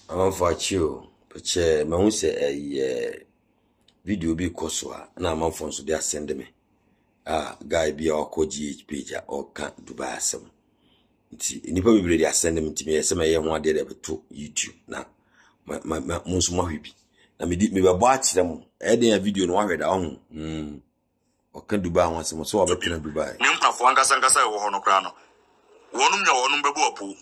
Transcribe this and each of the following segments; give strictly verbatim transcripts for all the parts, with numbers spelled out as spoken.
I'm for you, but che me hu say eh video bi koswa na am phone so dey send me. Ah guy bi o G H page or can Dubai asem. Nti nipa bi dey send me nti me say me ye ho ade dey beto YouTube na ma ma munso ma hwebi. Na me di me be bo a kire mo. E dey video no wa hweda ho. Mm. O kan Dubai ho asem so wa be tena Dubai. Ne mpafo ankasa ankasa wo ho no kra no. Wonum nya wonum bebo apu.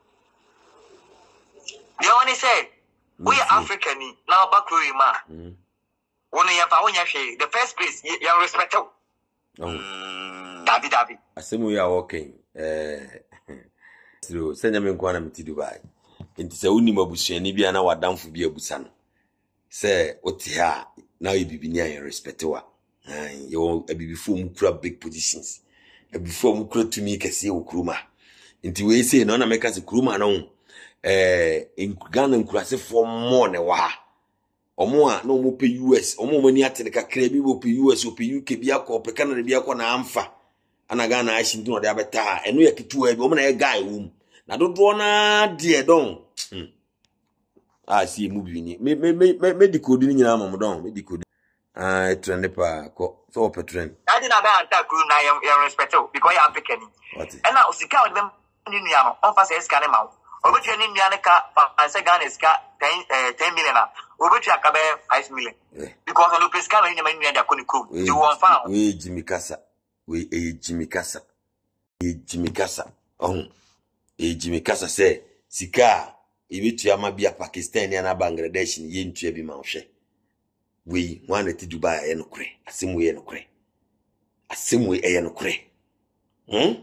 You only say we are African now back to ma. One year for one year, the first place you respect. Oh, Dabi Dabi. Asem we are working. Eh, so send me nkwana mti Dubai. Nti se uni mabusuani bia na wadamfo bia busa no. Se oti ha na ibibi ni an respect wa. Ai yo abibifo mu kura big positions. Abibifo mu kura tumi kese okuruma. Nti we say no na meka se kuruma no. Eh, in Ghana nkurase for more ne wa. Omo a no mo pe U S, omo mani atene kakra bi wo pe U S, wo pe U K bi akọ, pe Canada bi akọ na amfa. Ana Ghana a shintu no de abeta, eno ye ketu e bi, omo na ye guy wom. Na dodo na de don. Ah si mu bi ni. Me me me me decode ni nyina amam don, me decode. Ah trend pa ko. So op trend. I didn't have that crew na you respect because you African. What? And now osika o dem ni nua no, on fa say scan ma. Obetu ni nua ne ka anse Ghana ska ten million na. Obetu akabe five million. Because on the place can you nua dia ko ni kro. You won fa. We Jimmy Kasa. We e Jimmy Kasa. E Jimmy Kasa. Oh. E Jimmy Kasa say sika ebetu ama bia Pakistan ya na Bangladesh ni ye ntua bi ma hwe. We wan ati Dubai e no kure. Asem we e no kure. Asem we e no kure. Hmm?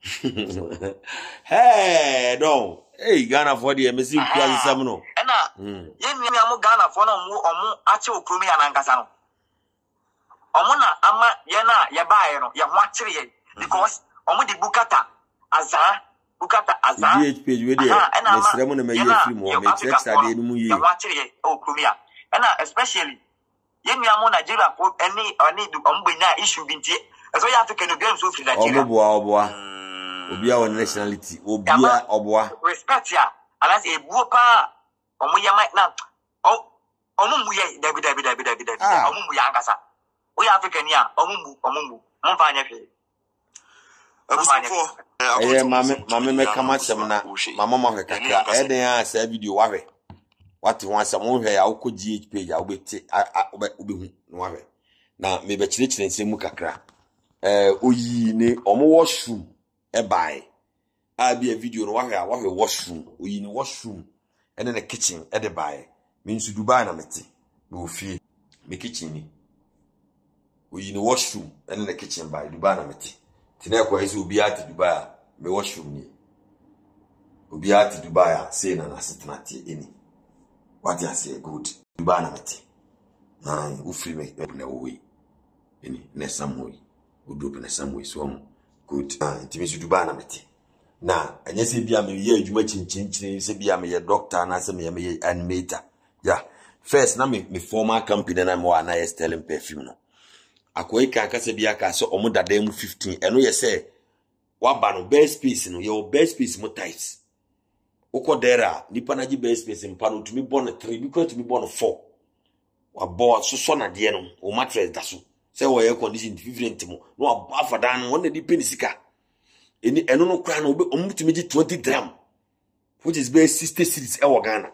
Hey, no. Hey, Ghana for the M S C plus some no. Ena, ye mi amu Ghana for no mu omu ache okrumi anankasa no. Omu na ama ye na ye bae no, ye ho akire ye because omu di bukata azan, bukata azan. G H page we dey. Na sremo na me ye film o, me check sade no mu ye. Ye ho akire ye okrumi a. Ena especially ye mi amu Nigeria for any any omu benya issue binti. Eso ya African no game so free Nigeria. Obo boa oboa. Obia on nationality, obia oboa. Respect ya. Alas e buo pa omo ya mic na. O omo mu ye dabi dabi dabi dabi dabi. Omo mu ya angasa. O ya African ya, omo mu, omo mu. Mo fa anya hwe. Abusufo. Eh mama mama me kama sem na mama ma hwe kakra. Eh den a sa video wa hwe. What one some hwe ya uko G H page a obeti obehu no wa hwe. Na me be kire kire nsem mu kakra. Eh oyi ne omo washroom e bai. I be a video no wa hwe a wa hwe washroom, oyi ne washroom and then a kitchen e de bai. Means Dubai na meti. Me ofie me kitchen ni. Oyi ne washroom and then a kitchen bai Dubai na meti. Tina kwa isi obi ati Dubai me washroom ni. Obi ati Dubai say na na sitna tie eni. What you say good. Dubai na meti. Na ufri me na we. Eni na samoi. Udope na samoi so good. Ah intimi su Dubai na meti. Na enye se bia me ye adwuma chinchin se bia me ye doctor na se me ye animator. Yeah. First na me me former company na mo na ye selling perfume no. Akoyi kan kase bia ka so omo dada mu fifteen eno ye se wa ba no best piece no ye best piece mo types. Oko dera nipa na gi best piece mpa no tumi born three bi ko tumi born four. Wa bo so so na de no o mattress da so. Se wo ye condition different mo no wa afadan no wona di penisika. Eni eno no kra no omo tumi gi twenty dram. Which is best sixty cities e wo Ghana.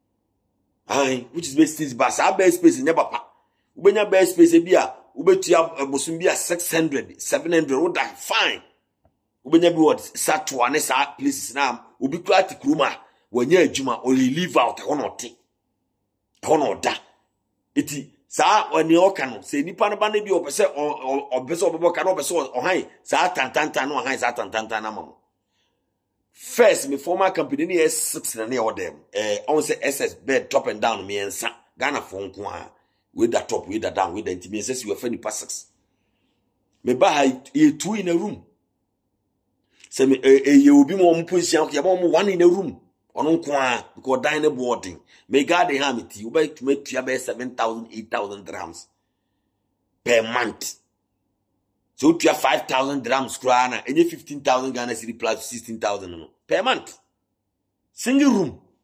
Ai, which is best sixty bas a best space nya papa. Ubenya best space e bia ubetua bosum bia six hundred seven hundred wo da fine. Ubenya bi what satwa ne sa places na obi kura tikruma wanya adwuma o leave out ho no te. Ho no da. Eti sa oni oka no se nipa no ba na bi opese obese obebo ka no opese ohan sa tantanta no ohan sa tantanta na mamo. First, my former company ni S six na near them. Eh, on say S S bed top and down me ensa. Ghana phone kwa. With the top, with the down, with the intimate says you are funny past six. Me ba ye two in a room. Say me eh you will be more position. You want one in a room. On kwa because dine boarding. Me God they have it. You buy to make you buy seven thousand, eight thousand drams per month. So you have five thousand drams krana, and you fifteen thousand Ghana city plus sixteen thousand no per month. Single room,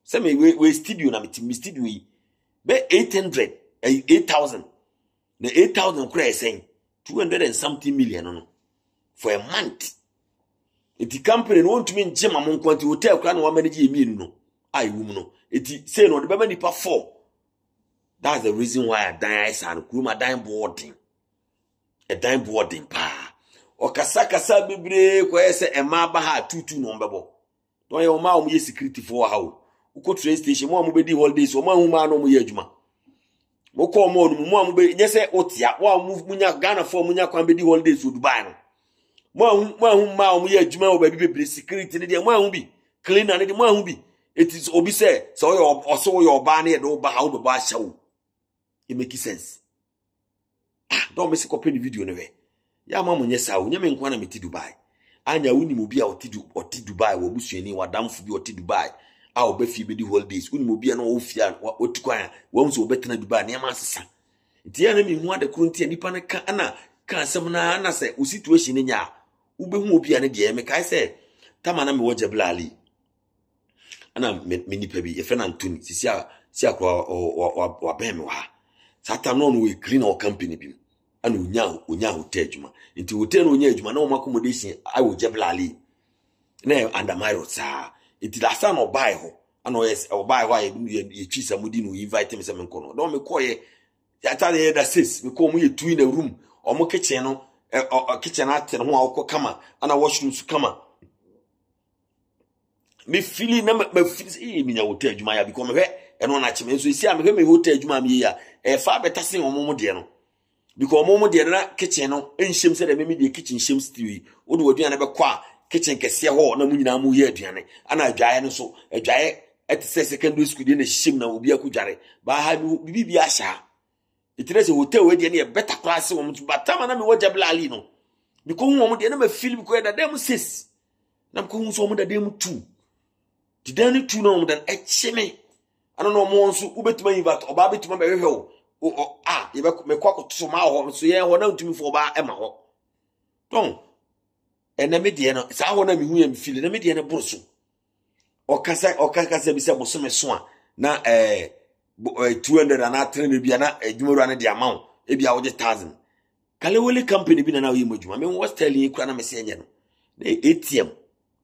Say me we we studio na me studio yi. Be eight hundred, eight thousand. The eight thousand kura saying two hundred and something million no for a month. If the company want to mean Jim among quantity hotel crown one manage me no. I woman no. It say no the baby nipa four. That's the reason why I die and kuma dying boarding. A dying boarding pa. Or kasaka sa bibre kwa se e ma ba ha tutu no mbebo. Don ye o ma o ye security for how. Uko train station mo amubedi holidays o ma hu ma no mo ye adwuma. Mo ko mo no mo amube nye se otia wo amu munya Ghana for munya kwa bedi holidays o Dubai no. Mo hu mo hu ma o mo ye adwuma o ba bi bebre security ne de mo hu bi cleaner ne de mo hu bi. It is obi say so yo also your ba na do ba how be ba shawo. It make sense. Ah, don't miss copy the video never. Ya mama nyesa wo nyame nkwa na meti Dubai. Anya wuni mo bia oti du oti Dubai wo busuani wadamfo bi oti Dubai. A oba fi be di holidays. Wuni mo bia na wo fia otukwan wo nso obetena Dubai na ma asesa. Nti ya na mi hu ade kronti nipa na ka ana ka asem na na se o situation nya. Wo be hu obi ane de me kai se tama na me wo jeblali. Ana me nipa bi e fe na Antoni sisi a si akwa wa wa ben me wa. Satan no no we clean our company bi. Ana onya onya hotel adwuma. Nti hotel no onya adwuma na o accommodation I wo jeblali. Na under my road sa. Nti da sa no buy ho. Ana o yes o buy ho ye twisa mudi no invite me se me nkono. Don me koye ya ta the da six me ko mu ye two in the room. O mo kitchen no kitchen aten ho a wo kama ana washroom su kama. Me feeling na me feel eh me nya hotel adwuma ya because me hwe eno na chime so isi a me hwe me hotel adwuma me ya e fa beta sen omo mo de no because omo mo de na kitchen no enhyem se de me me de kitchen shem stew wo de aduane be kwa kitchen kese ho na mu nyina mu ye aduane ana adwae no so adwae et se secondary school de na shem na obi akudware ba ha bibi bi asha itire se hotel we de na e better class wo mo batama na me wo jabla ali no because wo mo de na me feel because da dem six na ko hu so mo da dem two di dan two no mo dan echeme ana no mo nso ubetuma invite oba betuma be hwehwe o ah ye be me kwa koto ma ho so ye ho na ntumi fo ba e ma ho don ena me de no sa ho na me hu ya me feel na me de no boroso o kasa o kasa bi se bo so me so a na eh two hundred na three me bia na adwumaro na de amount e bia wo one thousand kale wole company bi na na wo madwuma me was telling you kwa na me se enye no na A T M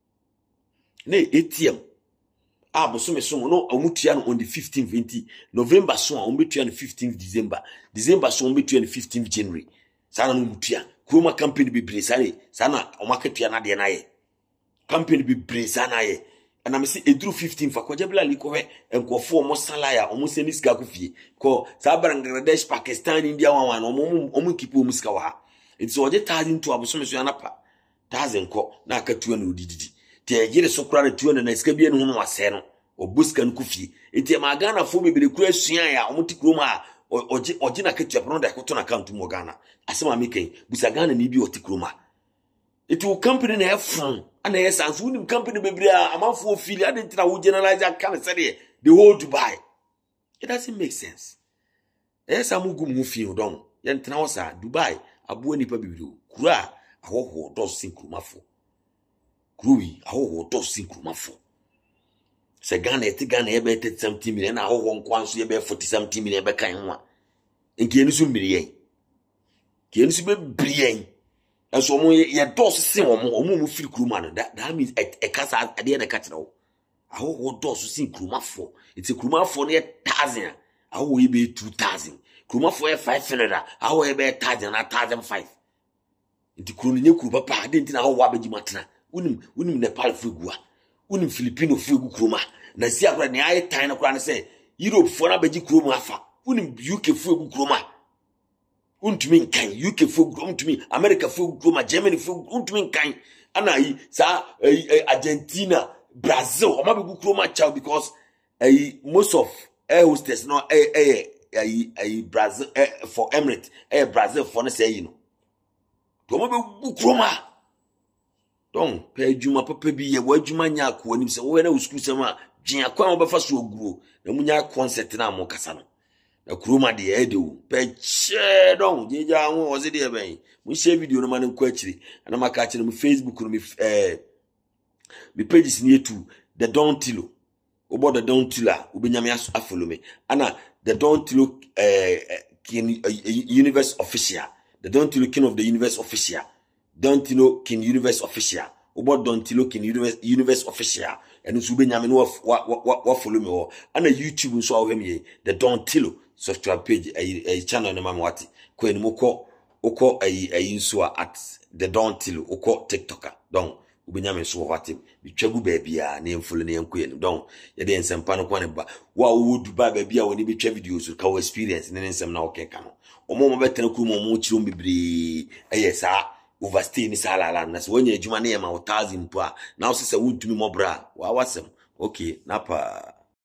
na A T M ah boso me so no omutua no on the fifteenth twenty November so on betua no fifteenth December December so on betua no fifteenth January sana no mutua kroma company bi bresare sana o marketua na de na ye company bi bresana ye ana me se edru fifteen fa kwajabla liko he enkofo mo salaya o mo se ni sika kufie ko sa Bangladesh Pakistan India wan wan o mo o mo kipo mo sika wa it so je thousand to aboso me so na pa thousand ko na akatua no dididi te yire so kura na two na sika bia no ho wase no obuska no kufie enti ma Ghana fo bebere kura suan ya omuti kroma oje oje na ketua pro da koto na account mo Ghana asema meken busa Ghana ni bi oti kroma eti o company na efon ana yes anso unim company bebere amanfo fili adenti na wo generalize account say the whole Dubai. It doesn't make sense. Yes amugum ho fie don ye ntena wo sa Dubai abo nipa bebere kura ahoho do sinkromafo Grui, aho do sinkromafo. Se Ghana eti Ghana ebe thirty something million na aho nkwanso ebe forty something million be kan ho a. Enke enu so mmiriyen. Ke enu so be briyen. Enso mo ye do sin omo omo mo feel kroma no. That that means e kasa ade na ka kire wo. Aho do so sinkromafo. Eti kromafo no ye one thousand. Aho ye be two thousand. Kromafo ye five hundred. Aho ye be one thousand na one thousand five. Eti kro no nye kru papa ade nti na aho wa be gimatena. Unim unim Nepal figua unim Filipino figu kroma na si akra ne aye tan na kra na say Europe fo na beji kroma afa unim U K figu kroma untumi nkan U K figu untumi America figu kroma Germany figu untumi nkan ana yi sa Argentina Brazil o ma be kroma chow because eh most of air hostess no eh eh eh Brazil for Emirates eh Brazil for na say you know to ma be kroma don pe adwuma papa bi ye wadwuma nya akwa nim se wo na usukuru sem a dwen akwa wo befa so oguro na munya concept na mo kasa no na kroma de e de wo pe che don jeja ho o se de ben mu share video no ma nko akiri na maka akiri mu Facebook no mi eh mi pages ni etu the don tilo Obo the Don Tiller, Ubinyami follow me. Anna, the Don Tilo uh, King uh, Universe Official. The Don Tilo King of the Universe Official. Don Tilo King Universe Official. Obo Don Tilo King Universe Universe Official. And it's Ubinyami what what what follow me or and a YouTube so of me the Don Tilo subscribe page a channel na mamwati. Kwen moko oko a a insua at the Don Tilo oko TikToker. Don Ubinyami so what him. Bitwagu baby a na emfolo na enko yen don ye de ensempa no kwane ba wa wo duba baby a woni bitwa videos ka wo experience ne nsem na okeka no omo mo betena ku mo mo chiro mbibiri eye sa overstay ni sala la na so wonya adwuma na ye ma one thousand po a na wo se se wudumi mo bra wa wasem okay napa